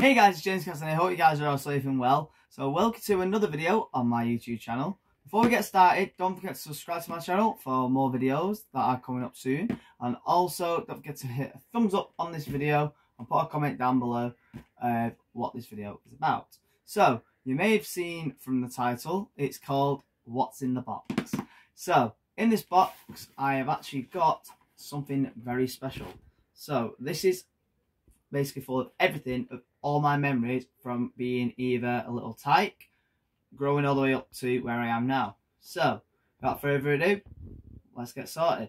Hey guys, it's James Cassin. I hope you guys are all safe and well. So welcome to another video on my YouTube channel. Before we get started, don't forget to subscribe to my channel for more videos that are coming up soon. And also, don't forget to hit a thumbs up on this video and put a comment down below what this video is about. So, you may have seen from the title, it's called What's in the Box. So, in this box, I have actually got something very special. So, this is basically full of everything, of all my memories from being either a little tyke, growing all the way up to where I am now. So, without further ado, let's get started.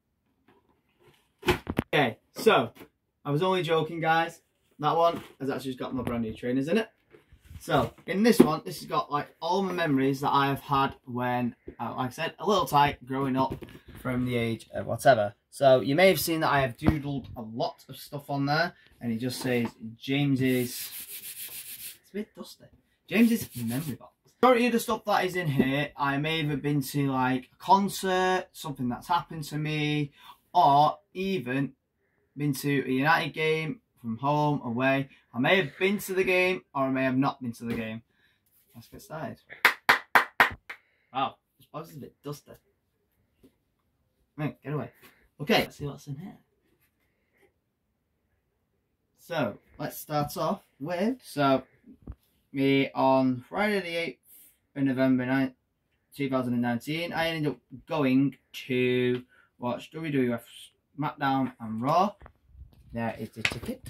Okay, so, I was only joking guys. That one has actually got my brand new trainers in it. So, in this one, this has got like all my memories that I have had when, like I said, a little tyke growing up from the age of whatever. So, you may have seen that I have doodled a lot of stuff on there, and it just says James's, it's a bit dusty, James's memory box. Majority of the stuff that is in here, I may have been to like a concert, something that's happened to me, or even been to a United game from home, away. I may have been to the game, or I may have not been to the game. Let's get started. Wow, this box is a bit dusty. Right, get away. Okay, let's see what's in here. So, let's start off with, me on Friday the 8th of November 2019, I ended up going to watch WWF SmackDown and Raw. There is the ticket.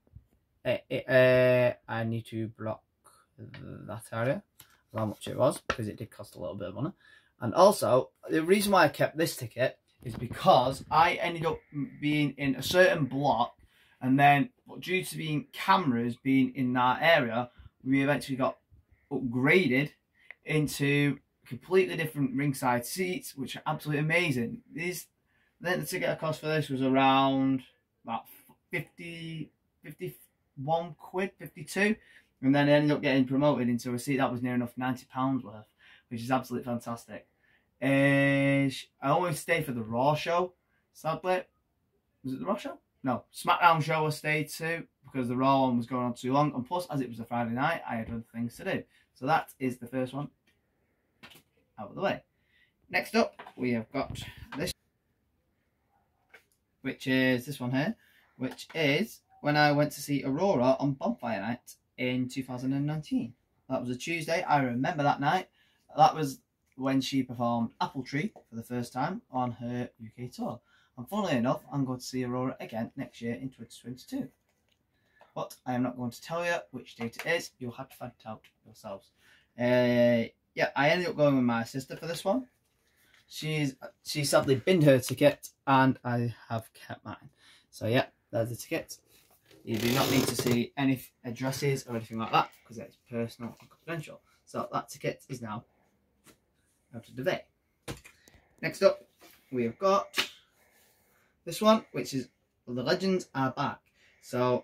I need to block that area, how much it was, because it did cost a little bit of money. And also, the reason why I kept this ticket is because I ended up being in a certain block, and then due to being cameras being in that area, we eventually got upgraded into completely different ringside seats, which are absolutely amazing. Then the ticket cost for this was around about 51 quid, 52, and then I ended up getting promoted into a seat that was near enough £90 worth, which is absolutely fantastic. I only stayed for the Raw show, sadly. Was it the Raw show? No, SmackDown show I stayed to, because the Raw one was going on too long, and plus, as it was a Friday night, I had other things to do. So that is the first one out of the way. Next up, we have got this, which is this one here, which is when I went to see Aurora on Bonfire Night in 2019. That was a Tuesday. I remember that night. That was when she performed Apple Tree for the first time on her UK tour. And funnily enough, I'm going to see Aurora again next year in 2022. But I am not going to tell you which date it is. You'll have to find it out yourselves. Yeah, I ended up going with my sister for this one. She sadly binned her ticket, and I have kept mine. So yeah, there's the ticket. You do not need to see any addresses or anything like that, because it's personal and confidential. So that ticket is now out of the way. Next up, we have got this one, which is The Legends Are Back. So,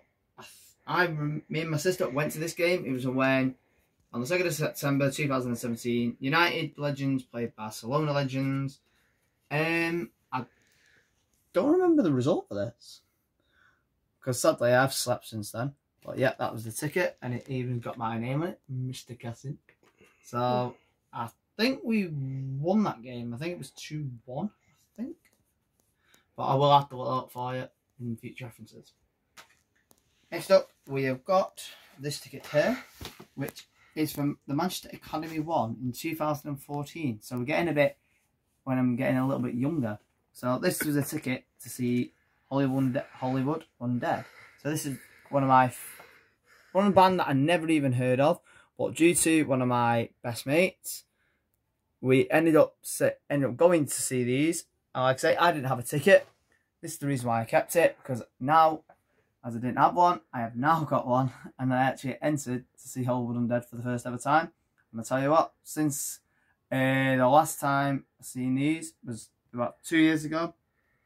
me and my sister went to this game. It was when, on the 2nd of September 2017, United Legends played Barcelona Legends. I don't remember the result for this, because sadly I've slept since then. But yeah, that was the ticket, and it even got my name on it, Mr. Cassin. So, I think we won that game. I think it was 2-1, I think. But I will have to look out for you in future references. Next up, we have got this ticket here, which is from the Manchester Academy 1 in 2014. So we're getting a bit, when I'm getting a little bit younger. So this was a ticket to see Hollywood Undead. So this is one of a band that I never even heard of, but due to one of my best mates, we ended up going to see these. And like I say, I didn't have a ticket. This is the reason why I kept it, because now, as I didn't have one, I have now got one, and I actually entered to see Hollywood Undead for the first ever time. And I tell you what, since the last time I seen these was about 2 years ago,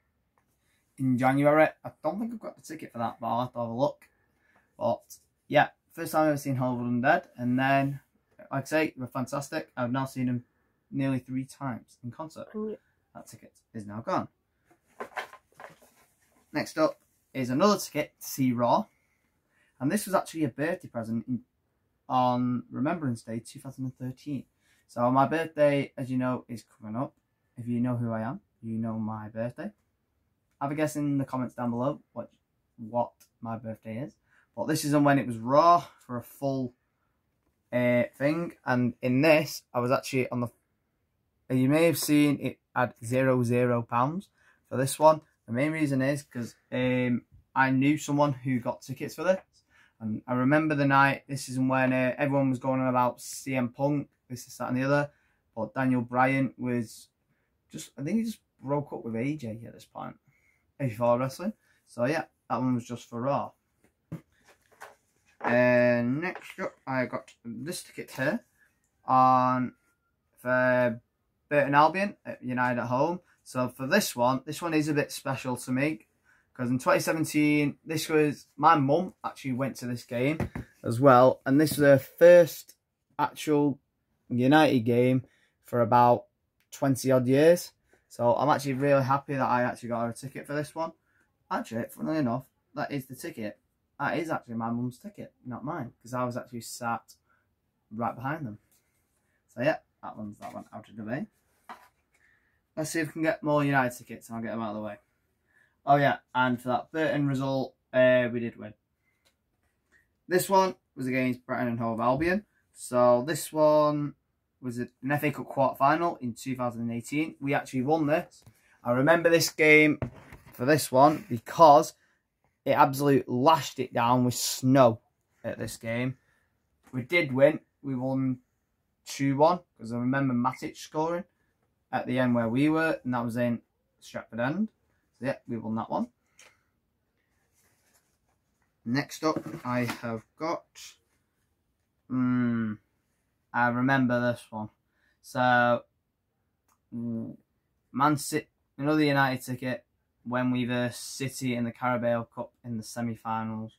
in January. I don't think I've got the ticket for that, but I'll have to have a look. But yeah, first time I've ever seen Hollywood Undead, and then, like I say, they're fantastic. I've now seen them nearly 3 times in concert. That ticket is now gone. Next up is another ticket to see Raw. And this was actually a birthday present on Remembrance Day 2013. So my birthday, as you know, is coming up. If you know who I am, you know my birthday. Have a guess in the comments down below what my birthday is. But this isn't when it was raw for a full thing. And in this, I was actually on the... You may have seen it had £0 for this one. The main reason is because I knew someone who got tickets for this. And I remember the night, this is when everyone was going on about CM Punk, this, that and the other. But Daniel Bryan was just, I think he just broke up with AJ at this point. Before wrestling. So yeah, that one was just for Raw. Next up, I got this ticket here for Burton Albion at United at Home. So for this one is a bit special to me. Because in 2017, this was... My mum actually went to this game as well. And this was her first actual United game for about 20 odd years. So I'm actually really happy that I actually got her a ticket for this one. Actually, funnily enough, that is the ticket. That is actually my mum's ticket, not mine. Because I was actually sat right behind them. So yeah, that one out of the way. Let's see if we can get more United tickets and I'll get them out of the way. Oh yeah, and for that Burton result, we did win. This one was against Brighton and Hove Albion. So this one was an FA Cup quarter-final in 2018. We actually won this. I remember this game for this one because it absolutely lashed it down with snow at this game. We did win. We won 2-1 because I remember Matic scoring at the end where we were, and that was in Stratford End. So yeah, we won that one. Next up, I have got... I remember this one. So, Man City, another United ticket when we were City in the Carabao Cup in the semi-finals.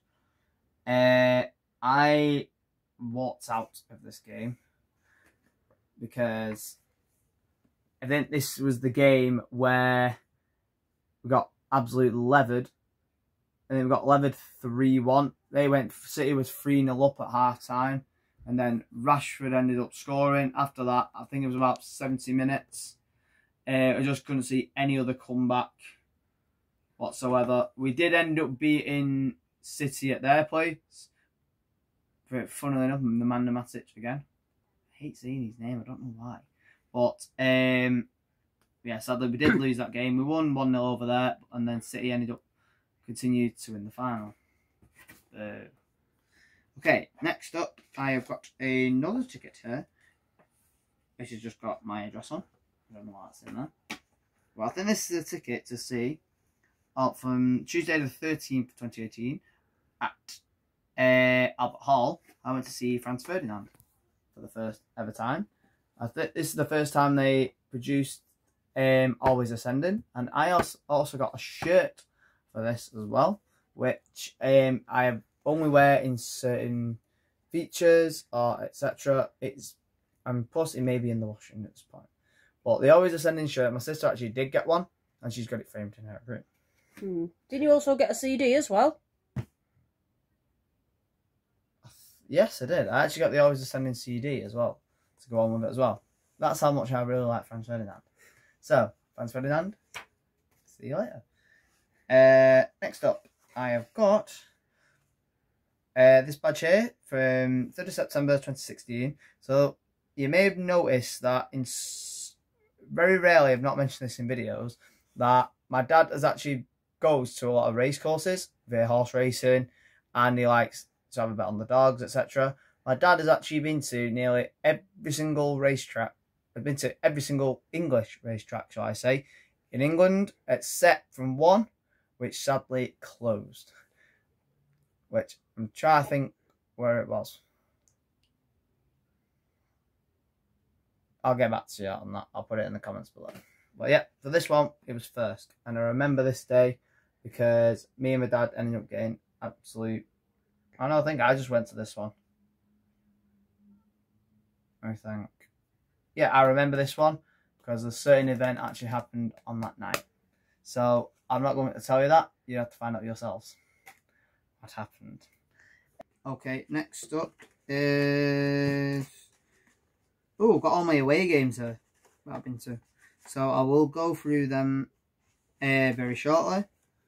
I walked out of this game because I think this was the game where we got absolutely levered. And then we got levered 3-1. City was 3-0 up at half time. And then Rashford ended up scoring. After that, I think it was about 70 minutes. I just couldn't see any other comeback whatsoever. We did end up beating City at their place. Funnily enough, the Nemanja Matic again. I hate seeing his name, I don't know why. But, yeah, sadly we did lose that game. We won 1-0 over there, and then City continued to win the final. Okay, next up, I have got another ticket here, which has just got my address on. I don't know why that's in there. Well, I think this is a ticket to see from Tuesday the 13th, 2018, at Albert Hall. I went to see Franz Ferdinand for the first ever time. I think this is the first time they produced Always Ascending, and I also got a shirt for this as well, which I only wear in certain features or etc. I'm possibly maybe in the washing at this point. But the Always Ascending shirt, my sister actually did get one, and she's got it framed in her room. Did you also get a CD as well? Yes, I did. I actually got the Always Ascending CD as well to go on with it as well. That's how much I really like Franz Ferdinand. So, Franz Ferdinand, see you later. Next up, I have got this badge here from 3rd of September 2016. So, you may have noticed that very rarely, I've not mentioned this in videos, that my dad goes to a lot of race courses, via horse racing, and he likes to have a bet on the dogs, etc. My dad has actually been to nearly every single racetrack. I've been to every single English racetrack, shall I say, in England, except from one, which sadly closed. Which I'm trying to think where it was. I'll get back to you on that. I'll put it in the comments below. But yeah, for this one, it was first. And I remember this day because me and my dad ended up getting absolute... I think I just went to this one. I think. Yeah, I remember this one because a certain event actually happened on that night. So I'm not going to tell you that. You have to find out yourselves what happened. Okay, next up is... Oh, got all my away games here that I've been to. So I will go through them very shortly.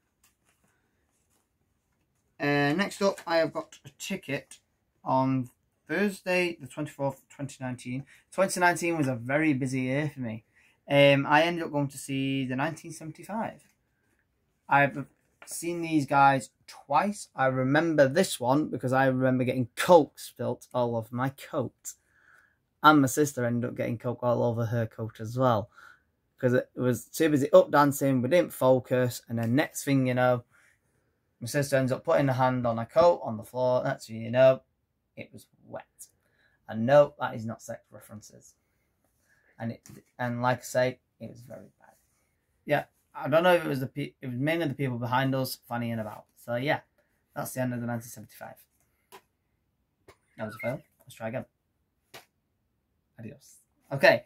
Next up, I have got a ticket on Thursday, the 24th, 2019. 2019 was a very busy year for me. I ended up going to see the 1975. I've seen these guys twice. I remember this one because I remember getting Coke spilt all over my coat. And my sister ended up getting Coke all over her coat as well. Because it was too busy up dancing, we didn't focus, and then next thing you know, my sister ends up putting her hand on her coat on the floor. That's when you know it was wet. And no, that is not sex references. And like I say, it was very bad. Yeah, I don't know if it was it was mainly the people behind us fannying about. So yeah, that's the end of the 1975. That was a fail. Let's try again. Adios. Okay.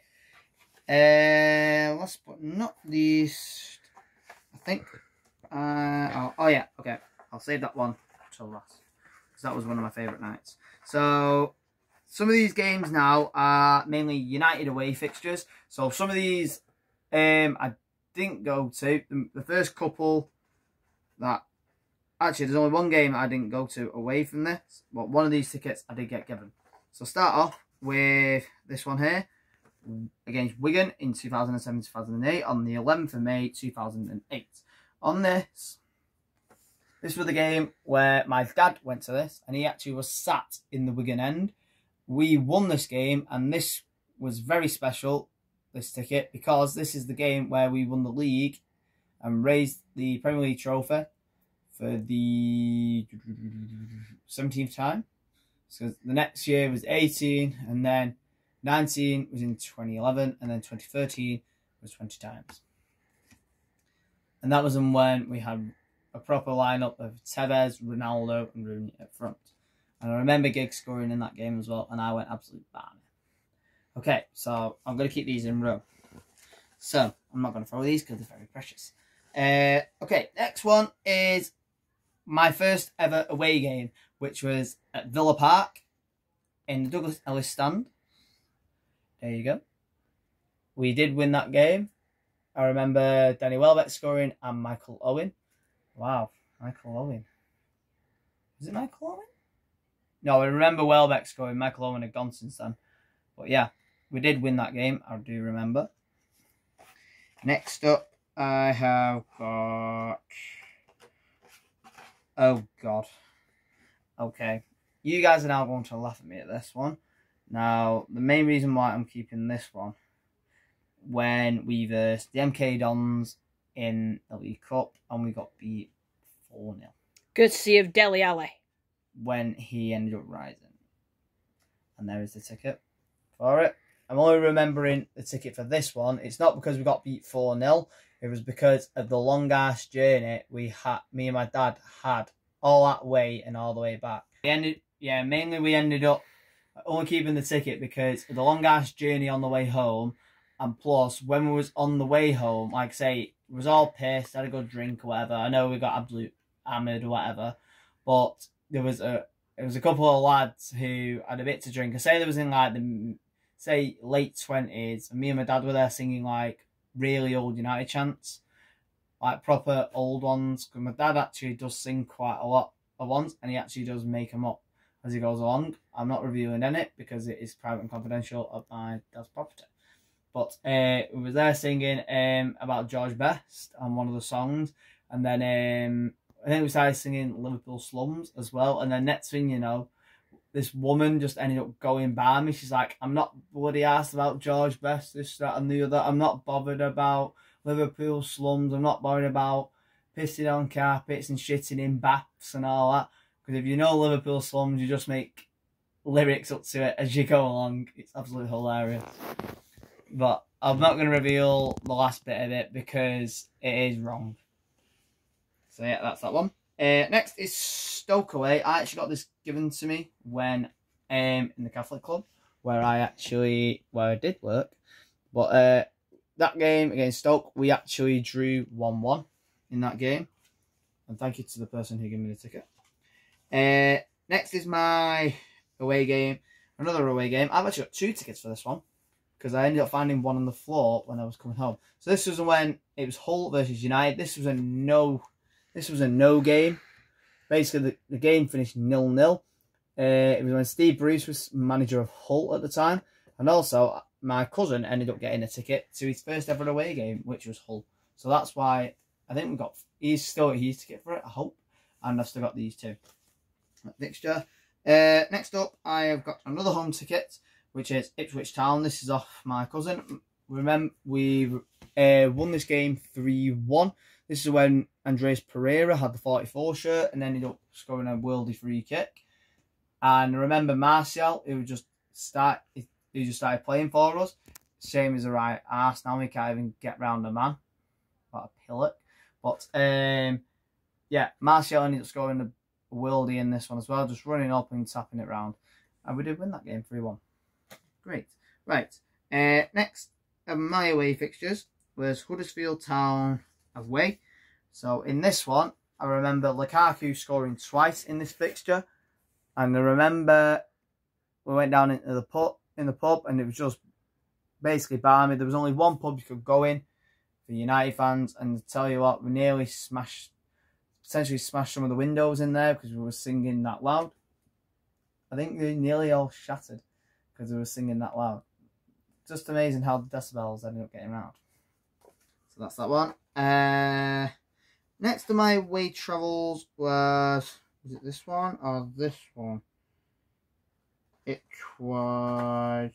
Last but not least, I think. Oh yeah. Okay. I'll save that one till last because that was one of my favourite nights. So some of these games now are mainly United away fixtures. So some of these I didn't go to. The first couple that actually there's only one game I didn't go to away from this, but one of these tickets I did get given. So start off with this one here against Wigan in 2007-2008 on the 11th of May 2008. On this was the game where my dad went to this and he actually was sat in the Wigan end. We won this game and this was very special, this ticket, because this is the game where we won the league and raised the Premier League trophy for the 17th time. So the next year was 18 and then 19 was in 2011 and then 2013 was 20 times. And that was when we had a proper lineup of Tevez, Ronaldo and Rooney up front. And I remember Giggs scoring in that game as well and I went absolutely bananas. Okay, so I'm going to keep these in row. So I'm not going to throw these because they're very precious. Okay, next one is my first ever away game, which was at Villa Park in the Douglas Ellis stand. There you go. We did win that game. I remember Danny Welbeck scoring and Michael Owen. Wow, Michael Owen. Is it Michael Owen? No, I remember Welbeck scoring. Michael Owen had gone since then. But yeah, we did win that game. I do remember. Next up, I have got... Oh, God. Okay. You guys are now going to laugh at me at this one. Now, the main reason why I'm keeping this one, when we versed the MK Dons in the League Cup and we got beat 4-0. Courtesy of Dele Alli. When he ended up rising. And there is the ticket for it. I'm only remembering the ticket for this one. It's not because we got beat 4-0. It was because of the long-ass journey me and my dad had all that way and all the way back. Mainly we ended up only keeping the ticket because of the long-ass journey on the way home. And plus, when we was on the way home, like I say, it was all pissed, had a good drink or whatever. I know we got absolute hammered or whatever. But there was a couple of lads who had a bit to drink. I say there was in like the late 20s, and me and my dad were there singing like really old United chants, like proper old ones. Because my dad actually does sing quite a lot at once, and he actually does make them up as he goes along. I'm not revealing any because it is private and confidential of my dad's property. But we were there singing about George Best on one of the songs, and then I think we started singing Liverpool Slums as well. And then next thing you know, this woman just ended up going by me. She's like, I'm not bloody asked about George Best, this, that and the other. I'm not bothered about Liverpool Slums. I'm not bothered about pissing on carpets and shitting in baths and all that. Because if you know Liverpool Slums, you just make lyrics up to it as you go along. It's absolutely hilarious. But I'm not going to reveal the last bit of it because it is wrong. So yeah, that's that one. Next is Stoke away. I actually got this given to me when in the Catholic club where I did work. But that game against Stoke, we actually drew 1-1 in that game. And thank you to the person who gave me the ticket. Next is my away game. Another away game. I've actually got 2 tickets for this one, because I ended up finding one on the floor when I was coming home. So this was when it was Hull versus United. This was a no game. Basically, the game finished 0-0. It was when Steve Bruce was manager of Hull at the time, and also my cousin ended up getting a ticket to his first ever away game, which was Hull. So that's why I think he's still got his ticket for it, I hope, and I've still got these 2. Fixture. Next up, I have got another home ticket, which is Ipswich Town. This is off my cousin. Remember, we won this game 3-1. This is when Andres Pereira had the 44 shirt and ended up scoring a worldy free kick. And remember Martial, who just started playing for us. Same as a right arse now, he can't even get round a man. What a pillock. But yeah, Martial ended up scoring the worldy in this one as well, just running up and tapping it round. And we did win that game 3-1. Great. Right. Next of my away fixtures was Huddersfield Town away. So in this one, I remember Lukaku scoring twice in this fixture. And I remember we went down into the pub, and it was just basically balmy. There was only one pub you could go in for United fans, and to tell you what, we nearly potentially smashed some of the windows in there because we were singing that loud. I think they nearly all shattered because we were singing that loud. Just amazing how the decibels ended up getting round. So that's that one. Next to my away travels was it this one or this one? It was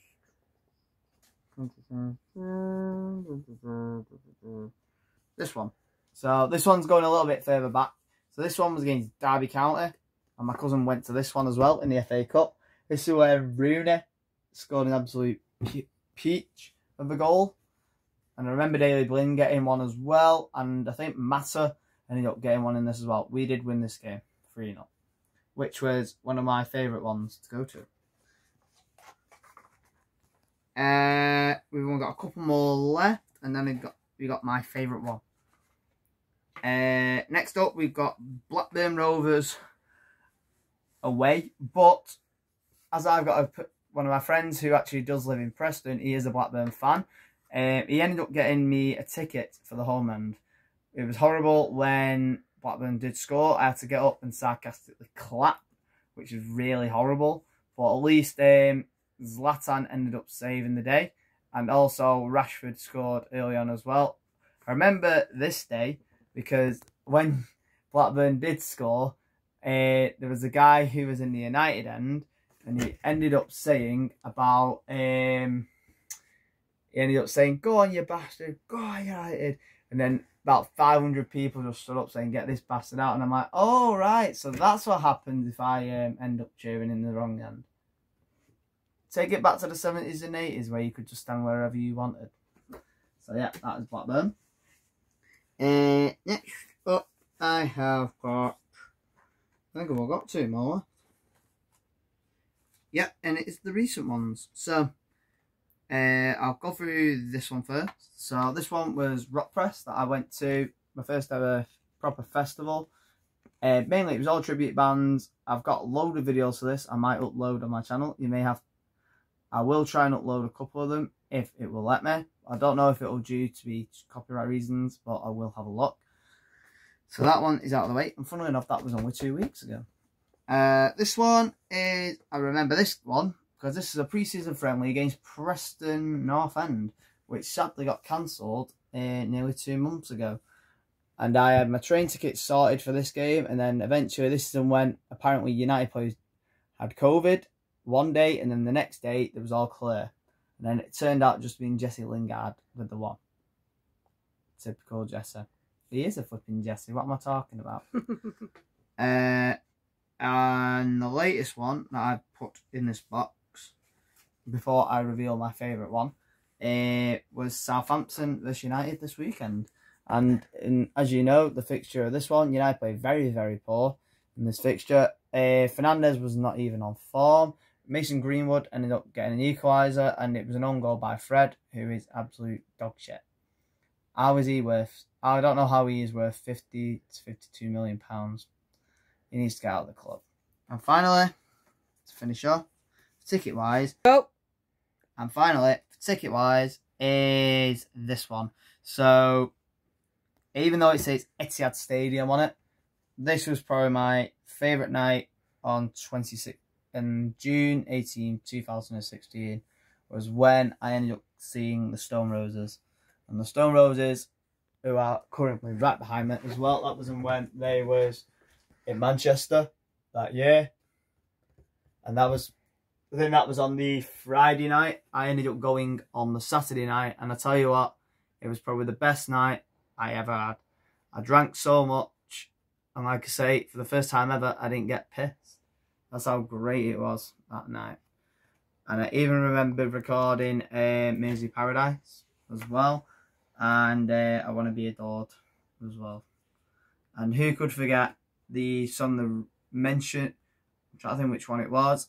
this one. So this one's going a little bit further back. So this one was against Derby County, and my cousin went to this one as well in the FA Cup. This is where Rooney scored an absolute peach of a goal. And I remember Daley Blind getting one as well. And I think Mata ended up getting one in this as well. We did win this game 3-0, which was one of my favourite ones to go to. We've only got a couple more left, and then we got my favourite one. Next up, we've got Blackburn Rovers away. But as I've got one of my friends who actually does live in Preston, he is a Blackburn fan. He ended up getting me a ticket for the home end. It was horrible when Blackburn did score. I had to get up and sarcastically clap, which was really horrible. But at least Zlatan ended up saving the day. And also Rashford scored early on as well. I remember this day because when Blackburn did score, there was a guy who was in the United end, and he ended up saying about go on, you bastard, go on, United. And then about 500 people just stood up saying, get this bastard out. And I'm like, oh, right. So that's what happens if I end up cheering in the wrong end. Take it back to the 70s and 80s where you could just stand wherever you wanted. So yeah, that is Blackburn. Next up, I have got, I think I've got 2 more. Yep, and it is the recent ones. So I'll go through this one first. So this one was Rockpress that I went to, my first ever proper festival. Mainly it was all tribute bands. I've got a load of videos for this. I might upload on my channel. I will try and upload a couple of them if it will let me. I don't know if it will due to be copyright reasons, but I will have a look. So that one is out of the way. And funnily enough, that was only 2 weeks ago. This one is, I remember this one because this is a pre-season friendly against Preston North End, which sadly got cancelled nearly 2 months ago. And I had my train ticket sorted for this game, and then eventually this is when apparently United players had COVID one day, and then the next day it was all clear. And then it turned out just being Jesse Lingard with the one. Typical Jesse. He is a flipping Jesse. What am I talking about? And the latest one that I put in this box before I reveal my favourite one was Southampton vs United this weekend. And as you know, the fixture of this one, United played very, very poor in this fixture. Fernandes was not even on form. Mason Greenwood ended up getting an equaliser, and it was an own goal by Fred, who is absolute dog shit. How is he worth? I don't know how he is worth 50 to 52 million pounds. He needs to get out of the club. And finally, to finish off, ticket wise. Oh. And finally, ticket wise, is this one. So, even though it says Etihad Stadium on it, this was probably my favourite night on 26th and June 18, 2016, was when I ended up seeing the Stone Roses. And the Stone Roses, who are currently right behind me as well, that was when they was in Manchester that year. And that was, I think that was on the Friday night. I ended up going on the Saturday night, and I tell you what, it was probably the best night I ever had. I drank so much, and like I say, for the first time ever, I didn't get pissed. That's how great it was that night. And I even remember recording Maisie Paradise as well, and I Want to Be Adored as well. And who could forget the song that mentioned, I'm trying to think which one it was,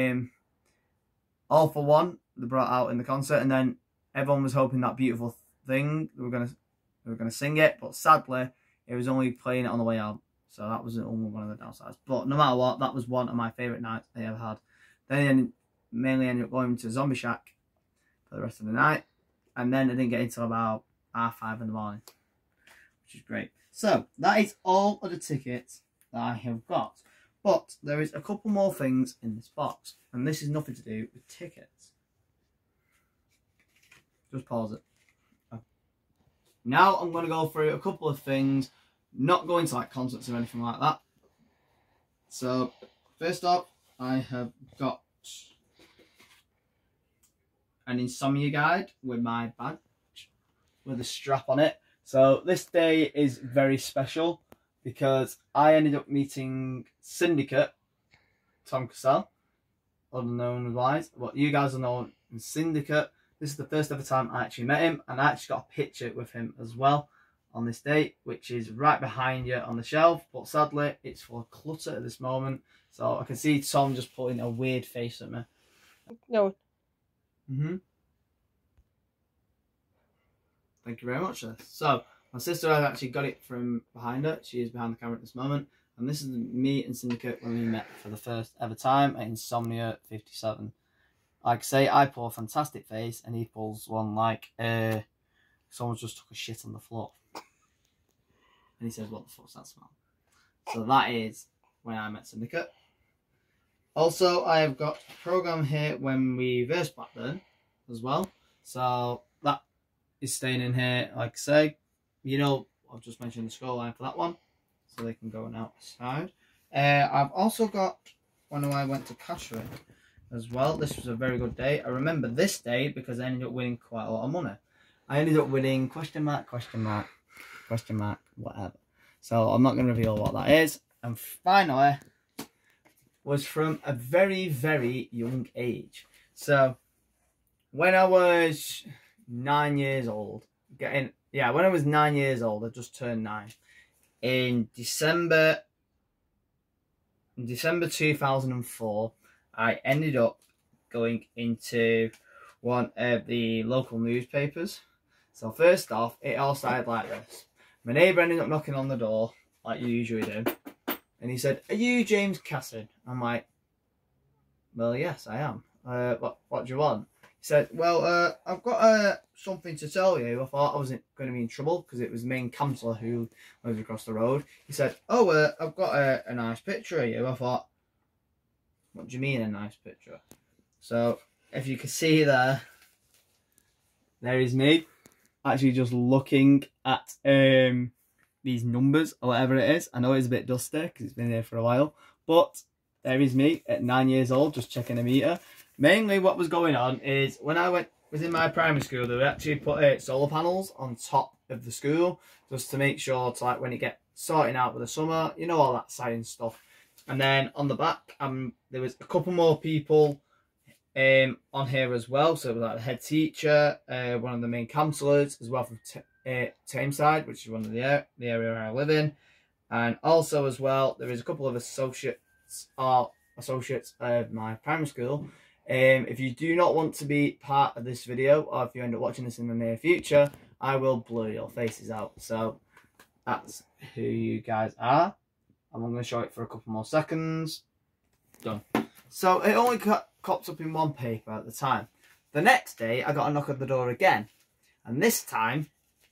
All for One, they brought out in the concert, and then everyone was hoping that Beautiful Thing, they were gonna sing it, but sadly it was only playing it on the way out, so that was only one of the downsides. But no matter what, that was one of my favourite nights I ever had. Then I mainly ended up going to Zombie Shack for the rest of the night, and then I didn't get until about 5:30 in the morning, which is great. So that is all of the tickets that I have got. But there is a couple more things in this box, and this is nothing to do with tickets. Just pause it. Okay. Now I'm going to go through a couple of things, not going to like concerts or anything like that. So first off, I have got an insomnia guide with my badge with a strap on it. So this day is very special because I ended up meeting Syndicate, Tom Cassin, other known as Wise. What you guys are known as Syndicate. This is the first ever time I actually met him, and I actually got a picture with him as well on this date, which is right behind you on the shelf. But sadly, it's full of clutter at this moment. So I can see Tom just putting a weird face at me. No. Thank you very much, sir. So, my sister has actually got it from behind her. She is behind the camera at this moment. And this is me and Syndicate when we met for the first ever time at Insomnia 57. Like I say, I pull a fantastic face, and he pulls one like someone just took a shit on the floor. And he says, "What the fuck's that smell?" So that is when I met Syndicate. Also, I have got a program here when we versed Blackburn as well. So that is staying in here, like I say. You know, I've just mentioned the scoreline for that one, so they can go outside. I've also got when I went to Cassin as well. This was a very good day. I remember this day because I ended up winning quite a lot of money. I ended up winning question mark, whatever. So I'm not going to reveal what that is. And finally, was from a very, very young age. So when I was 9 years old, when I was 9 years old, I just turned 9. In December 2004, I ended up going into one of the local newspapers. So first off, it all started like this. My neighbour ended up knocking on the door, like you usually do. And he said, "Are you James Cassin?" I'm like, "Well, yes, I am. What do you want?" He said, "Well, I've got something to tell you." I thought I wasn't going to be in trouble because it was the main councillor who lived across the road. He said, "Oh, I've got a nice picture of you." I thought, "What do you mean a nice picture?" So if you can see there is me actually just looking at these numbers or whatever it is. I know it's a bit dusty because it's been there for a while, but there is me at 9 years old just checking a meter. Mainly what was going on is when I was in my primary school, they would actually put solar panels on top of the school just to make sure to like when it gets sorting out with the summer, you know, all that science stuff. And then on the back, there was a couple more people on here as well. So it was like the head teacher, one of the main counsellors as well from Tameside, which is one of the area where I live in. And also as well, there is a couple of associates of my primary school. If you do not want to be part of this video, or if you end up watching this in the near future, I will blur your faces out. So that's who you guys are. I'm going to show it for a couple more seconds. done. So it only copped up in one paper at the time. The next day, I got a knock at the door again. And this time,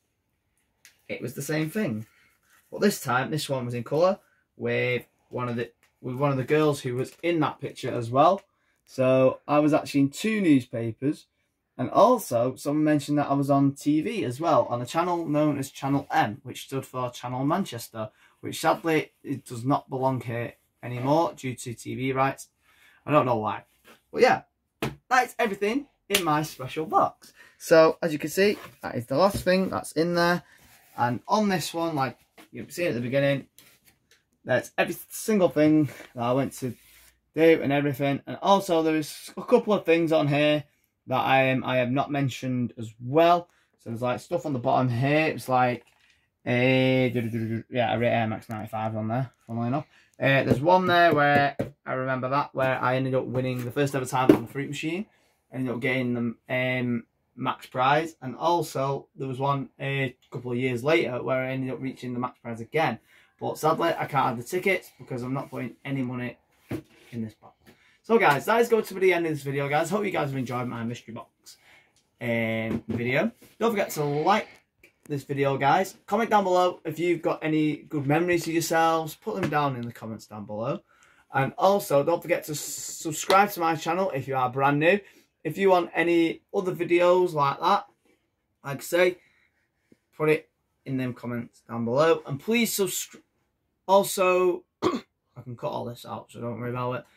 it was the same thing. But this time, this one was in colour with one of the girls who was in that picture as well. So I was actually in 2 newspapers. And also, someone mentioned that I was on TV as well, on a channel known as Channel M, which stood for Channel Manchester, which sadly, it does not belong here anymore due to TV rights. I don't know why. But yeah, that's everything in my special box. So, as you can see, that is the last thing that's in there. And on this one, like you've seen at the beginning, that's every single thing that I went to do and everything. And also, there's a couple of things on here that I have not mentioned as well. So there's like stuff on the bottom here. It's like I rate Air Max 95 on there, funnily enough. There's one there where I remember that where I ended up winning the first ever time on the fruit machine. I ended up getting the max prize, and also there was one a couple of years later where I ended up reaching the max prize again. But sadly, I can't have the tickets because I'm not putting any money in this box. So guys, that is going to be the end of this video, guys. Hope you guys have enjoyed my mystery box video. Don't forget to like this video, guys. Comment down below if you've got any good memories of yourselves. Put them down in the comments down below. And also, don't forget to subscribe to my channel if you are brand new. If you want any other videos like that, like I say, put it in them comments down below. And please subscribe. Also, I can cut all this out, so don't worry about it.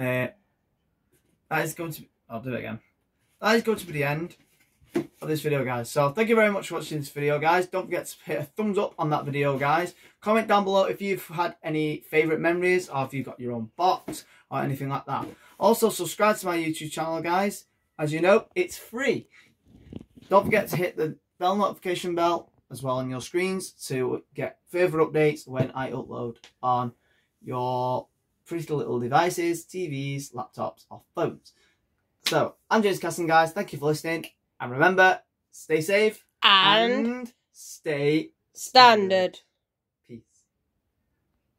That is going to be, I'll do it again. That is going to be the end of this video, guys. So thank you very much for watching this video, guys. Don't forget to hit a thumbs up on that video, guys. Comment down below if you've had any favourite memories, or if you've got your own box or anything like that. Also, subscribe to my YouTube channel, guys. As you know, it's free. Don't forget to hit the bell notification bell as well on your screens to get further updates when I upload on your pretty little devices, TVs, laptops or phones. So, I'm Cassin, guys. Thank you for listening. And remember, stay safe and stay standard.